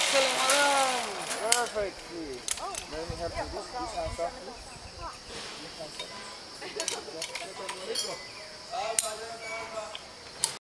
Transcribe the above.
Excellent, madam. Perfectly. Let me help you. This hands off, please. This hands off.